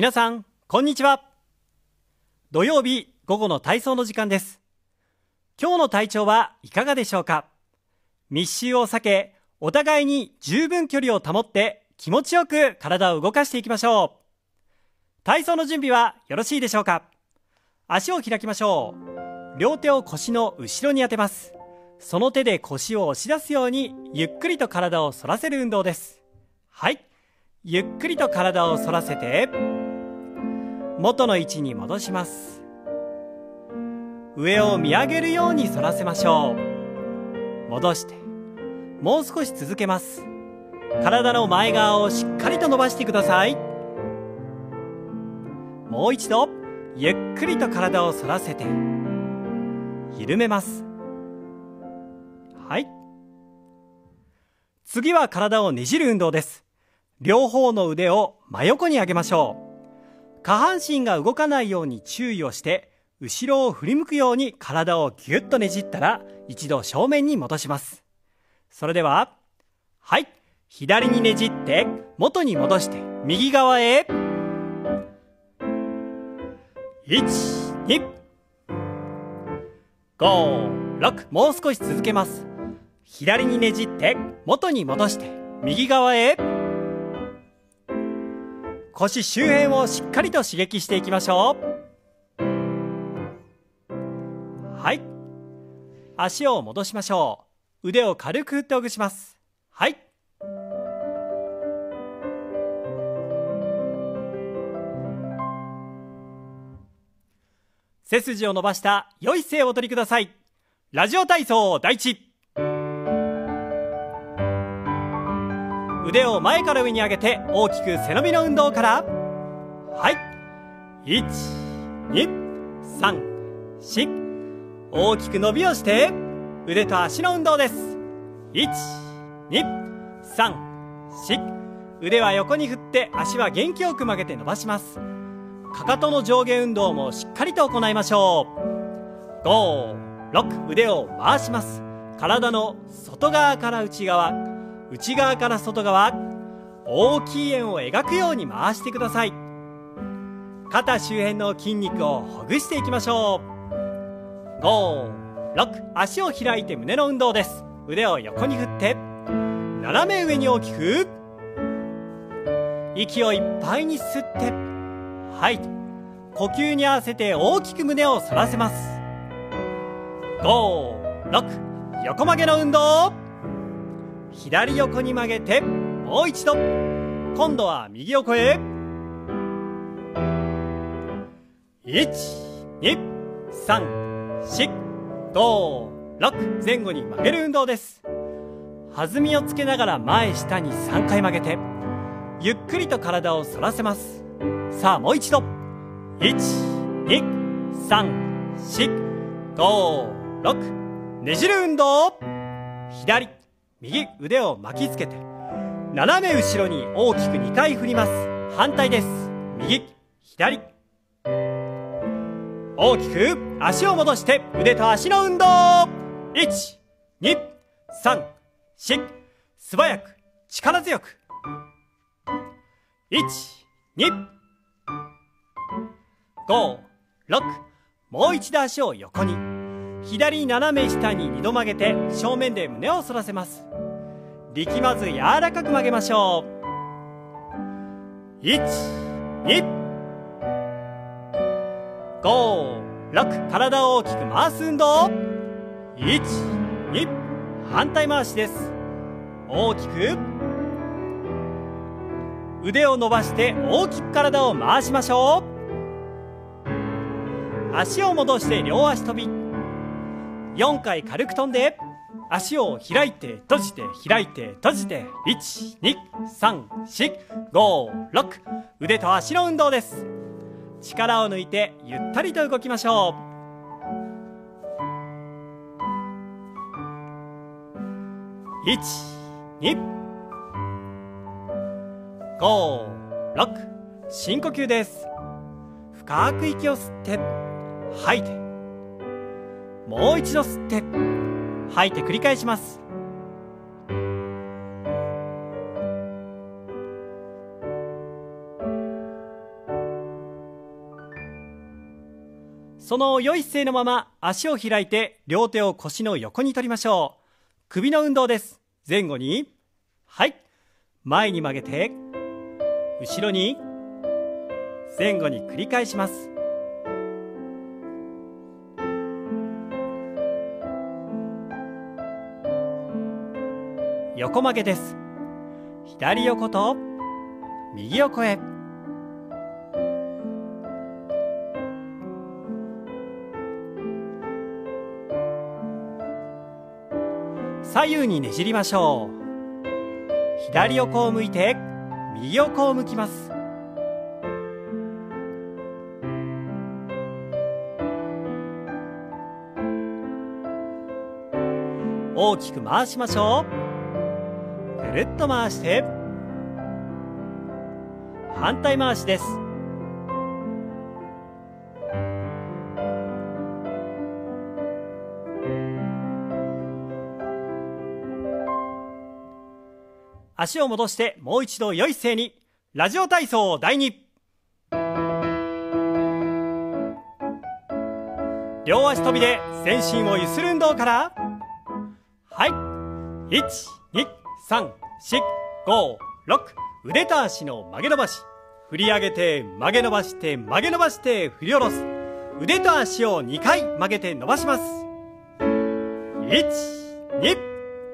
皆さん、こんにちは。土曜日午後の体操の時間です。今日の体調はいかがでしょうか？密集を避け、お互いに十分距離を保って気持ちよく体を動かしていきましょう。体操の準備はよろしいでしょうか？足を開きましょう。両手を腰の後ろに当てます。その手で腰を押し出すようにゆっくりと体を反らせる運動です。はい。ゆっくりと体を反らせて元の位置に戻します。上を見上げるように反らせましょう。戻してもう少し続けます。体の前側をしっかりと伸ばしてください。もう一度ゆっくりと体を反らせて緩めます。はい。次は体をねじる運動です。両方の腕を真横に上げましょう。下半身が動かないように注意をして後ろを振り向くように体をぎゅっとねじったら一度正面に戻します。それでははい、左にねじって元に戻して右側へ1、2、5、6、もう少し続けます。左にねじって元に戻して右側へ。腰周辺をしっかりと刺激していきましょう。はい。足を戻しましょう。腕を軽く振ってほぐします。はい。背筋を伸ばした良い姿勢をお取りください。ラジオ体操第一。腕を前から上に上げて大きく背伸びの運動から。はい。1、2、3、4。大きく伸びをして腕と足の運動です。1、2、3、4。腕は横に振って足は元気よく曲げて伸ばします。かかとの上下運動もしっかりと行いましょう。5、6。腕を回します。体の外側から内側、内側から外側、大きい円を描くように回してください。肩周辺の筋肉をほぐしていきましょう。5、6。足を開いて胸の運動です。腕を横に振って斜め上に大きく息をいっぱいに吸って吐いて、呼吸に合わせて大きく胸を反らせます。5、6。横曲げの運動。左横に曲げてもう一度。今度は右横へ。1、2、3、4、5、6。前後に曲げる運動です。弾みをつけながら前下に3回曲げてゆっくりと体を反らせます。さあもう一度。1、2、3、4、5、6。ねじる運動。左右腕を巻きつけて斜め後ろに大きく2回振ります。反対です。右左。大きく足を戻して腕と足の運動。1、2、3、4。素早く力強く。1、2、5、6。もう一度足を横に。左斜め下に2度曲げて正面で胸を反らせます。力まず柔らかく曲げましょう。1、2、5、6。体を大きく回す運動。1、2。反対回しです。大きく腕を伸ばして大きく体を回しましょう。足を戻して両足跳び。4回軽く跳んで足を開いて閉じて開いて閉じて。1、2、3、4、5、6。腕と足の運動です。力を抜いてゆったりと動きましょう。1、2、5、6。深呼吸です。深く息を吸って吐いて、もう一度吸って吐いて繰り返します。 その良い姿勢のまま足を開いて両手を腰の横に取りましょう。首の運動です。前後に、はい、前に曲げて後ろに、前後に繰り返します。横曲げです。左横と右横へ。左右にねじりましょう。左横を向いて右横を向きます。大きく回しましょう。ぐるっと回して反対回しです。足を戻してもう一度良い姿勢に。ラジオ体操第2。両足跳びで全身をゆする運動から。はい、1,2,3,4,5,6。腕と足の曲げ伸ばし。振り上げて曲げ伸ばして曲げ伸ばして振り下ろす。腕と足を2回曲げて伸ばします。1,2,5,6。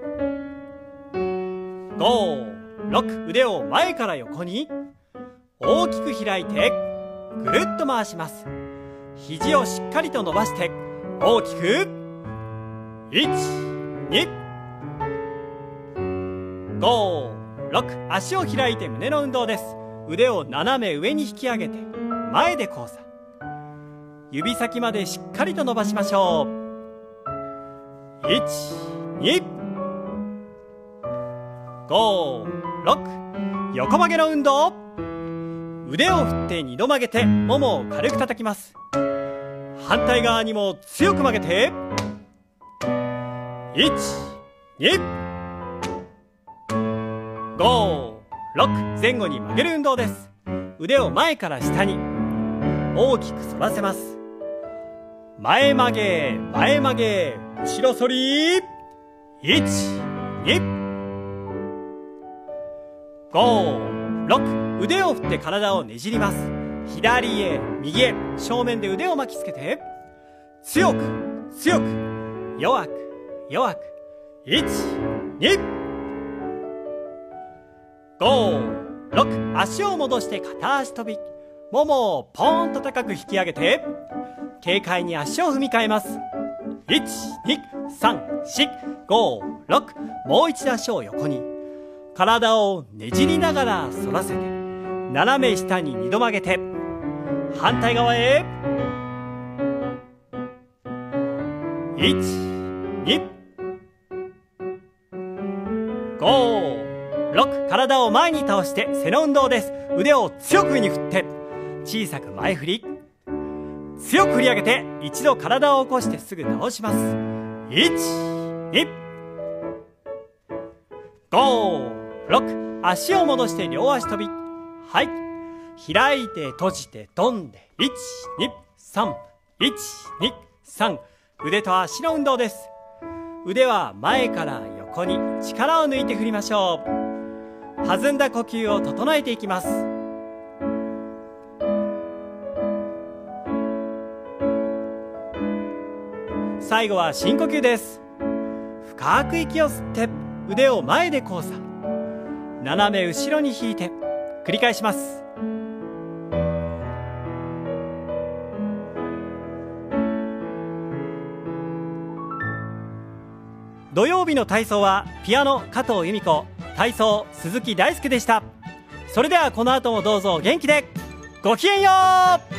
腕を前から横に大きく開いてぐるっと回します。肘をしっかりと伸ばして大きく。1,2,5,6。足を開いて胸の運動です。腕を斜め上に引き上げて前で交差。指先までしっかりと伸ばしましょう。1,2,5,6。横曲げの運動。腕を振って2度曲げてももを軽く叩きます。反対側にも強く曲げて。1,2,5,6。前後に曲げる運動です。腕を前から下に大きく反らせます。前曲げ前曲げ後ろ反り。1,2,5,6。腕を振って体をねじります。左へ右へ正面で腕を巻きつけて強く強く弱く弱く。1,2,5,6。足を戻して片足跳び。ももをポーンと高く引き上げて軽快に足を踏み替えます。1,2,3,4,5,6。もう一度足を横に。体をねじりながら反らせて斜め下に2度曲げて反対側へ。1,2,5,6。体を前に倒して背の運動です。腕を強く上に振って小さく前振り。強く振り上げて一度体を起こしてすぐ直します。1,2,5,6。足を戻して両足跳び。はい、開いて閉じて飛んで。1,2,3,1,2,3。腕と足の運動です。腕は前から横に力を抜いて振りましょう。弾んだ呼吸を整えていきます。最後は深呼吸です。深く息を吸って腕を前で交差。斜め後ろに引いて繰り返します。土曜日の体操はピアノ加藤由美子、体操鈴木大輔でした。それではこの後もどうぞ元気でごきげんよう。